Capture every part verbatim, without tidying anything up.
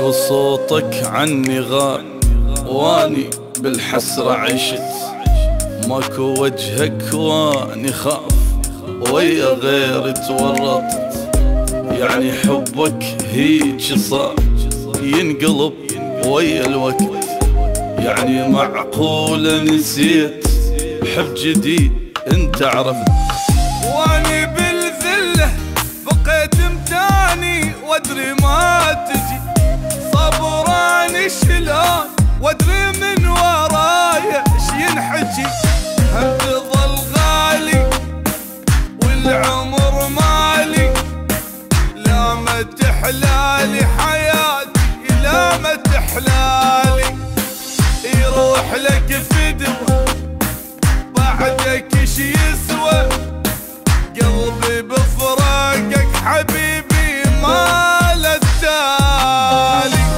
وصوتك عني غاب واني بالحسرة عشت، ماكو وجهك واني خاف ويا غيري تورطت. يعني حبك هيج صار ينقلب ويا الوقت، يعني معقولة نسيت حب جديد انت عرفت. واني بالذلة بقيت متاني وادري ما تجي، صبراني شلون وادري من ورايا ايش ينحكي. هم تظل غالي والعمر مالي، لا ما تحلالي حياتي لا ما تحلالي. يروح لك فدوة بعدك ايش يسوى، قلبي بفراقك حبيبي ما له تالي.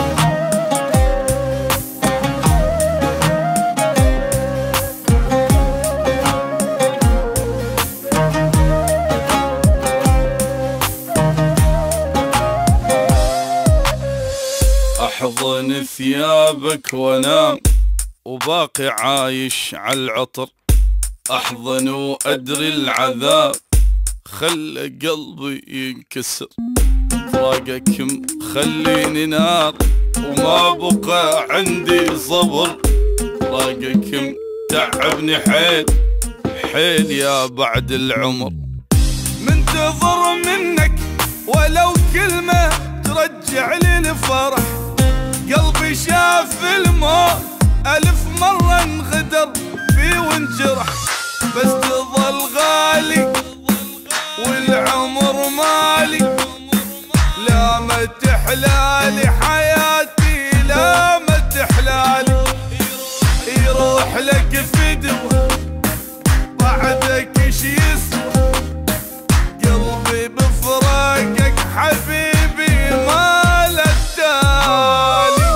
احضن ثيابك وانام وباقي عايش على العطر، احضن وادري العذاب خلى قلبي ينكسر. فراقك مخليني نار وما بقى عندي صبر، فراقك متعبني حيل حيل يا بعد العمر. منتظر منك ولو كلمة ترجع لي الفرح، قلبي شاف الموت ألف مرة انغدر فيه وانجرح. بس تظل غالي والعمر مالي، لا ما تحلالي حياتي لا ما تحلالي. يروح لك فدوة بعدك ايش يسوى، قلبي بفراقك حبيبي ما له تالي.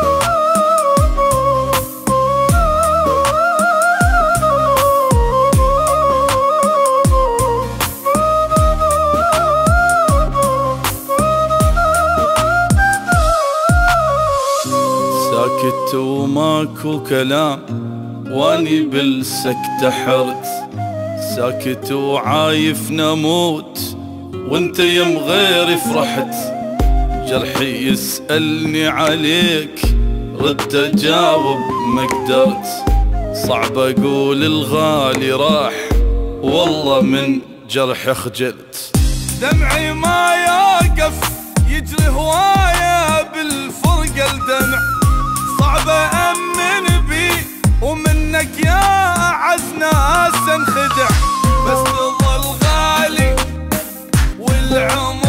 ساكت وماكو كلام واني بالسكتة حرت، ساكت وعايف نموت وانت يم غيري فرحت. جرحي يسألني عليك رد اجاوب ما قدرت، صعب اقول الغالي راح والله من جرح خجلت. دمعي ما يوقف يجري هواية بالفرقة الدمع، صعب أمن بي ومنك يا أعز ناس انخدع. بس تظل غالي والعمر